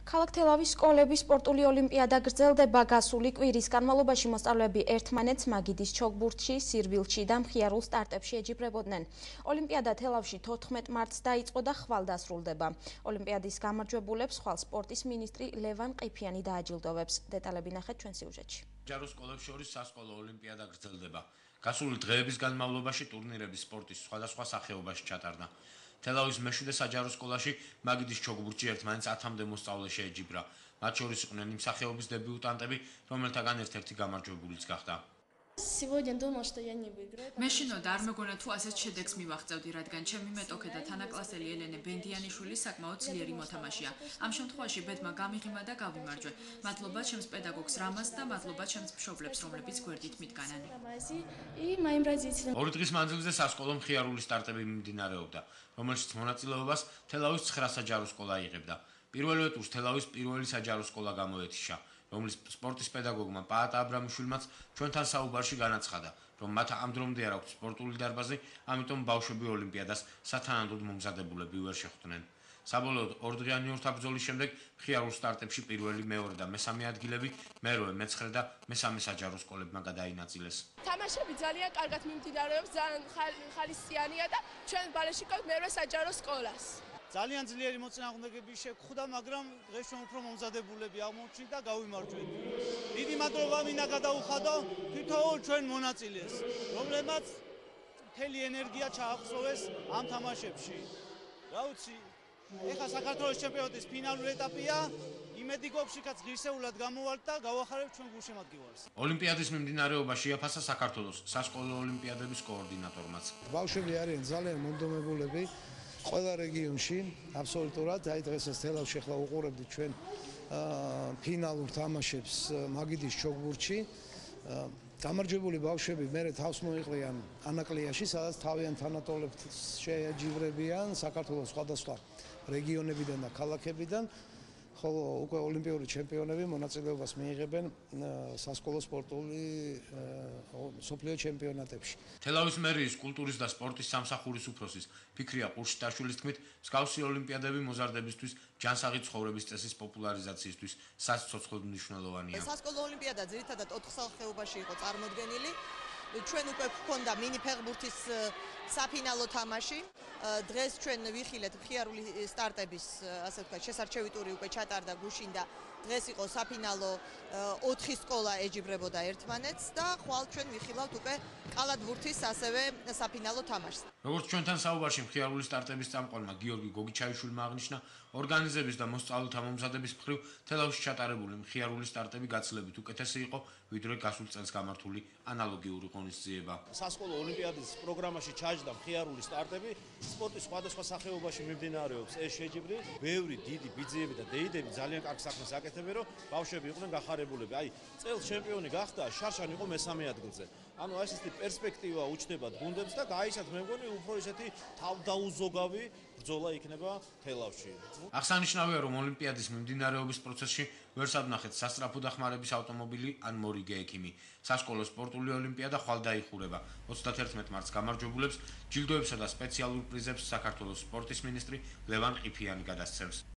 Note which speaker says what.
Speaker 1: ქალაქ თელავის სკოლების სპორტული ოლიმპიადა გრძელდება გასული კვირის განმავლობაში მოსწავლეები ერთმანეთს მაგიდის ჩოგბურთში, სირბილში და მხიარულ სტარტებში ეჯიბრებოდნენ. ოლიმპიადა თელავში 14 მარტს დაიწყო და ხვალ დასრულდება. ოლიმპიადის გამარჯვებულებს ხვალ სპორტის მინისტრი ლევან ყიფიანი დააჯილდოვებს. დეტალები ნახეთ ჩვენ სიუჟეტში.
Speaker 2: ჯარო სკოლებს შორის სასკოლო ოლიმპიადა გრძელდება. გასული დღეების განმავლობაში ტურნირების სპორტის სხვადასხვა სახეობაში ჩატარდა. თელავის მეშვიდე საჯარო სკოლაში მაგიდის ჩოგბურთში ერთმანეთს 10-მდე მოსწავლე შეეჯიბრა. მათ შორის იყვნენ იმ სახეობის დებიუტანტები, რომელთაგან ერთ-ერთი გამარჯვებულიც გახდა.
Speaker 3: მე შინოდა არ მეგონა თუ ასეთ შედეგს მივაღწევდი, რადგან ჩემი მეტოქე და თანაკლასელი ელენე ბენდიანიშვილი საკმაოდ ძლიერი მოთამაშეა. ამ შემთხვევაში ბედმა გამიღიმა და გავიმარჯვე. მადლობა ჩემს პედაგოგს რამას და მადლობა ჩემს მშობლებს, რომლებიც გვერდით მიდგანან.
Speaker 2: ორი დღის მანძილზე სასკოლო მხიარული სტარტები მიმდინარეობდა, რომელშიც მონაწილეობას თელავის 9 საჯარო სკოლა იღებდა. პირველივე ტურს თელავის პირველი საჯარო სკოლა გამოეთიშა, რომლის სპორტის პედაგოგმა პაატა აბრამიშვილმაც ჩვენთან საუბარში განაცხადა, რომ მათ ამ დრომდე არ აქვთ სპორტული დარბაზი, ამიტომ ბავშვები ოლიმპიადას სათანადოდ მომზადებულები ვერ შეხვდნენ. საბოლოოდ ორდღიანი ორთაბრძოლის შემდეგ მხიარულ სტარტებში პირველი, მეორე და მესამე ადგილები მერვე, მეცხრე და მესამე საჯარო სკოლებმა გადაინაწილეს.
Speaker 4: თამაშები ძალიან კარგად მიმდინარეობს, ძალიან ხალისიანია და ჩვენ ბალეში გვაქვს მერვე საჯარო სკოლას.
Speaker 5: ძალიან ძლიერი მოწინააღმდეგეები შეგვხვდა, მაგრამ დღეს ჩვენ უფრო მომზადებულები აღმოჩნდით და გავიმარჯვეთ. დიდი მადლობა მინდა გადაუხადო თითოეულ ჩვენ მონაწილეს, რომლებმაც მთელი ენერგია ჩაახსოვეს ამ თამაშებში. რა ვიცი, ეხლა საქართველოს ჩემპიონატის ფინალური ეტაპია, იმედი გვაქვს იქაც ღირსეულად გამოვალთ და გავახარებთ ჩვენ გულშემატკივარს.
Speaker 2: ოლიმპიადის მიმდინარეობა შეაფასა საქართველოს სასკოლო ოლიმპიადების კოორდინატორმაც.
Speaker 6: ბავშვები არიან ძალიან მომდომებულები. ყველა რეგიონში აბსოლუტურად, აი დღესაც თელავში ახლა უყურებთ ჩვენ ფინალურ თამაშებს მაგიდის ჩოგბურთში. გამარჯვებული ბავშვები მერე თავს მოიყრიან ანაკლიაში, სადაც თავიანთ თანატოლებთ შეეჯიბრებიან საქართველოს სხვადასხვა რეგიონებიდან და ქალაქებიდან. ხოლო უკვე ოლიმპიური ჩემპიონები მონაწილეობას მიიღებენ სასკოლო სპორტული მსოფლიო ჩემპიონატებში.
Speaker 2: თელავის მერიის კულტურის და სპორტის სამსახურის უფროსის ფიქრია ყურშიტაშვილის თქმით, მსგავსი ოლიმპიადები მოზარდებისთვის, ჯანსაღი ცხოვრების წესის პოპულარიზაციისთვის საცოცხლოდ მნიშვნელოვანია.
Speaker 7: სასკოლო ოლიმპიადა ძირითადად 4 სახეობაში იყო წარმოდგენილი. ჩვენ უკვე გვქონდა მინი ფეხბურთის საფინალო თამაში. დღეს ჩვენ ვიხილეთ მხიარული სტარტების, ასე ვთქვათ, შესარჩევი ტური უკვე ჩატარდა გუშინ და დღეს იყო საფინალო 4 სკოლა ეჯიბრებოდა ერთმანეთს და ხვალ ჩვენ ვიხილავთ უკვე კალათბურთის ასევე საფინალო თამაშს.
Speaker 2: როგორც ჩვენთან საუბარში მხიარული სტარტების წამყვანმა გიორგი გოგიჩაიშვილმა აღნიშნა, ორგანიზების და მოსწავლეთა მომზადების მხრივ თელავში ჩატარებული მხიარული სტარტები გაცილებით უკეთესი იყო, ვიდრე გასულ წელს გამართული ანალოგიური ღონისძიება.
Speaker 8: სასკოლო ოლიმპიადის პროგრამაში ჩაჯდა მხიარული სტარტები, სპორტის სხვადასხვა სახეობაში მიმდინარეობს ეს შეჯიბრი. ბევრი დიდი ბიძიები და დეიდები ძალიან კარგ საქმეს აკეთებენ, რომ ბავშვები იყვნენ გახარებულები. აი, წელს ჩემპიონი გახდა, შარშან იყო მესამე ადგილზე. ანუ აი ესეთი პერსპექტივა უჩნდებათ გუნდებს და გაიცათ მე მგონი უფრო ისეთი თავდაუზოგავი ბრძოლა იქნება თელავში.
Speaker 2: აღსანიშნავია, რომ ოლიმპიადის მიმდინარეობის პროცესში ვერ სადნახეთ სასწრაფო დახმარების ავტომობილი ან მორიგე ექიმი. სასკოლო სპორტული ოლიმპიადა ხვალ დაიხურება. 31 მარტს გამარჯვებულებს ჯილდოებსა და სპეციალურ პრიზებს საქართველოს სპორტის მინისტრი ლევან ყიფიანი გადასცემს.